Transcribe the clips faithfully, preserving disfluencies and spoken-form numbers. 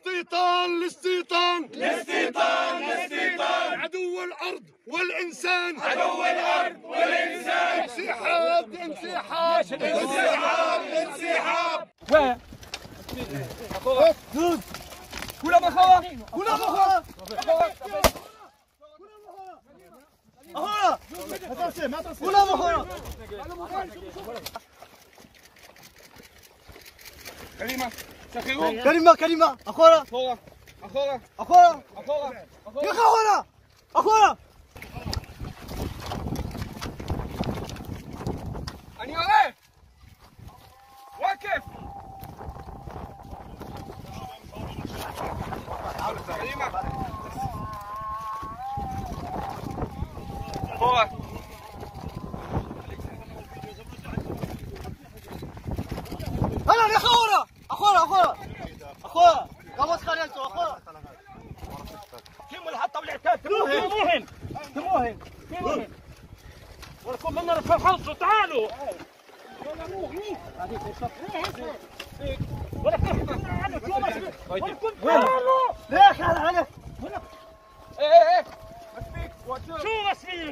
الاستيطان الاستيطان الاستيطان الاستيطان عدو الأرض والإنسان عدو الأرض والإنسان انسحاب انسحاب انسحاب انسحاب وين؟ دوز كلها بخوة كلها بخوة أخوة كلها بخوة كريمة سخيرون كريمة كريمة أخوة أخوة أخوة أخوة أخوة يا أخوة أخوة أني عليه واقف كريمة أخوة هلا يا أخوة أخوة أخوة أخوة قامت خليته أخوة كم الحطة بالعتاد تموهن تموهن تموهن تموهن ولكم منا الحظ تعالوا ليش هذا عليك إيه إيه إيه مسبيك شو مسبيك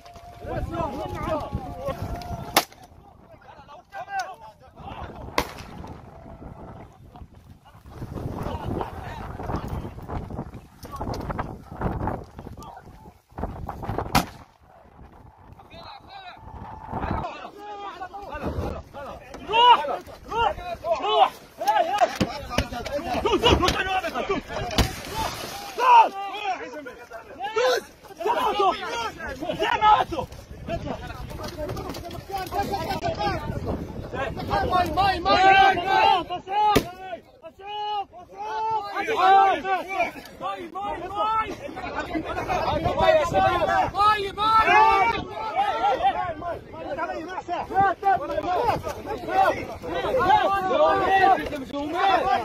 روح روح روح دوس دوس دوس دوس جماعته ماي ماي ماي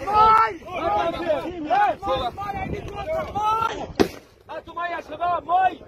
هاتوا مي يا شباب مي